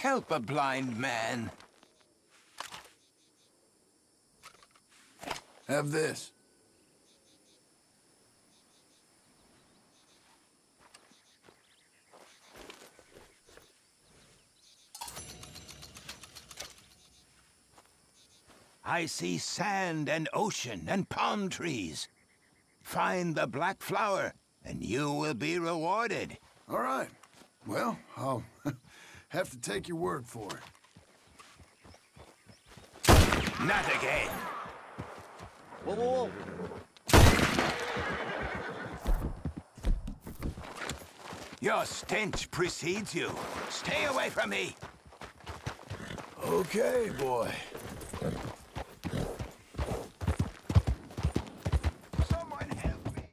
Help a blind man. Have this. I see sand and ocean and palm trees. Find the black flower, and you will be rewarded. All right. Well, I'll have to take your word for it. Not again. Whoa, whoa, whoa. Your stench precedes you. Stay away from me. Okay, boy.